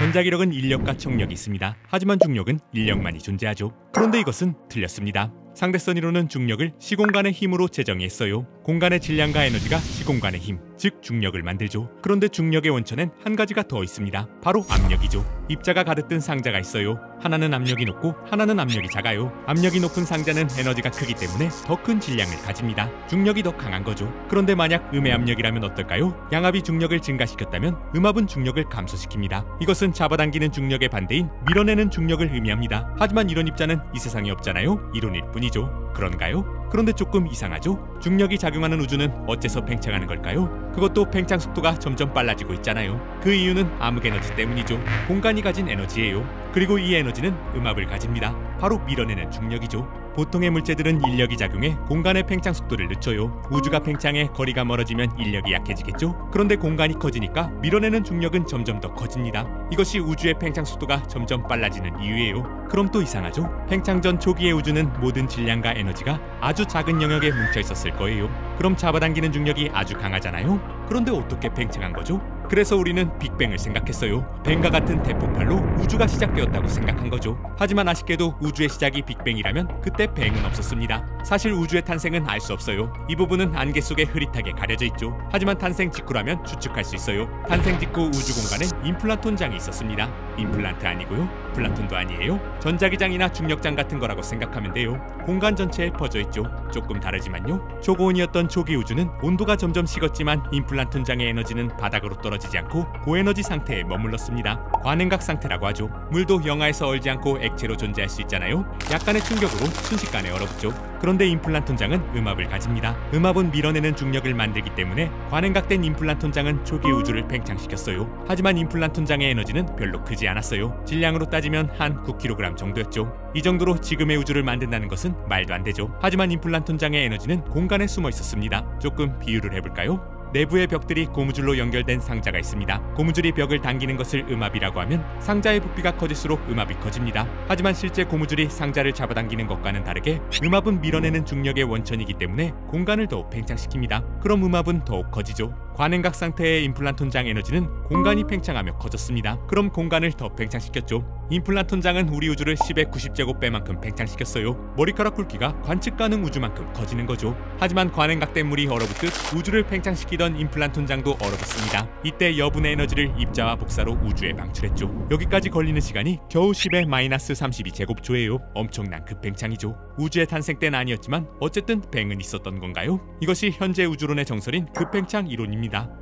전자기력은 인력과 trọng力이 있습니다. 하지만 중력은 인력만이 존재하죠. 그런데 이것은 틀렸습니다. 상대성 이론은 중력을 시공간의 힘으로 재정의했어요. 공간의 질량과 에너지가 시공간의 힘, 즉 중력을 만들죠. 그런데 중력의 원천엔 한 가지가 더 있습니다. 바로 압력이죠. 입자가 가득 든 상자가 있어요. 하나는 압력이 높고 하나는 압력이 작아요. 압력이 높은 상자는 에너지가 크기 때문에 더 큰 질량을 가집니다. 중력이 더 강한 거죠. 그런데 만약 음의 압력이라면 어떨까요? 양압이 중력을 증가시켰다면 음압은 중력을 감소시킵니다. 이것은 잡아당기는 중력의 반대인 밀어내는 중력을 의미합니다. 하지만 이런 입자는 이 세상에 없잖아요. 이론일 뿐이죠. 그런가요? 그런데 조금 이상하죠? 중력이 작용하는 우주는 어째서 팽창하는 걸까요? 그것도 팽창 속도가 점점 빨라지고 있잖아요. 그 이유는 암흑 에너지 때문이죠. 공간이 가진 에너지예요. 그리고 이 에너지는 음압을 가집니다. 바로 밀어내는 중력이죠. 보통의 물체들은 인력이 작용해 공간의 팽창 속도를 늦춰요. 우주가 팽창해 거리가 멀어지면 인력이 약해지겠죠? 그런데 공간이 커지니까 밀어내는 중력은 점점 더 커집니다. 이것이 우주의 팽창 속도가 점점 빨라지는 이유예요. 그럼 또 이상하죠? 팽창 전 초기의 우주는 모든 질량과 에너지가 아주 작은 영역에 뭉쳐 있었을 거예요. 그럼 잡아당기는 중력이 아주 강하잖아요? 그런데 어떻게 팽창한 거죠? 그래서 우리는 빅뱅을 생각했어요. 뱅과 같은 대폭발로 우주가 시작되었다고 생각한 거죠. 하지만 아쉽게도 우주의 시작이 빅뱅이라면 그때 뱅은 없었습니다. 사실 우주의 탄생은 알 수 없어요. 이 부분은 안개 속에 흐릿하게 가려져 있죠. 하지만 탄생 직후라면 추측할 수 있어요. 탄생 직후 우주 공간엔 임플란톤장이 있었습니다. 임플란트 아니고요. 플라톤도 아니에요. 전자기장이나 중력장 같은 거라고 생각하면 돼요. 공간 전체에 퍼져 있죠. 조금 다르지만요. 초고온이었던 초기 우주는 온도가 점점 식었지만 임플란톤장의 에너지는 바닥으로 떨어지지 않고 고에너지 상태에 머물렀습니다. 관행각 상태라고 하죠. 물도 영하에서 얼지 않고 액체로 존재할 수 있잖아요. 약간의 충격으로 순식간에 얼어붙죠. 그런데 임플란톤장은 음압을 가집니다. 음압은 밀어내는 중력을 만들기 때문에 관행각된 임플란톤장은 초기 우주를 팽창시켰어요. 하지만 임플란톤장의 에너지는 별로 크지 않았어요. 질량으로 따지면 한 9kg 정도였죠. 이 정도로 지금의 우주를 만든다는 것은 말도 안 되죠. 하지만 임플란톤장의 에너지는 공간에 숨어 있었습니다. 조금 비유를 해볼까요? 내부의 벽들이 고무줄로 연결된 상자가 있습니다. 고무줄이 벽을 당기는 것을 음압이라고 하면 상자의 부피가 커질수록 음압이 커집니다. 하지만 실제 고무줄이 상자를 잡아당기는 것과는 다르게 음압은 밀어내는 중력의 원천이기 때문에 공간을 더욱 팽창시킵니다. 그럼 음압은 더욱 커지죠. 관행각 상태의 임플란톤장 에너지는 공간이 팽창하며 커졌습니다. 그럼 공간을 더 팽창시켰죠. 임플란톤장은 우리 우주를 10의 90제곱배만큼 팽창시켰어요. 머리카락 굵기가 관측 가능 우주만큼 커지는 거죠. 하지만 관행각된 물이 얼어붙듯 우주를 팽창시키던 임플란톤장도 얼어붙습니다. 이때 여분의 에너지를 입자와 복사로 우주에 방출했죠. 여기까지 걸리는 시간이 겨우 10의 마이너스 32제곱조예요. 엄청난 급팽창이죠. 우주의 탄생 때는 아니었지만 어쨌든 뱅은 있었던 건가요? 이것이 현재 우주론의 정설인 급팽창 이론입니다.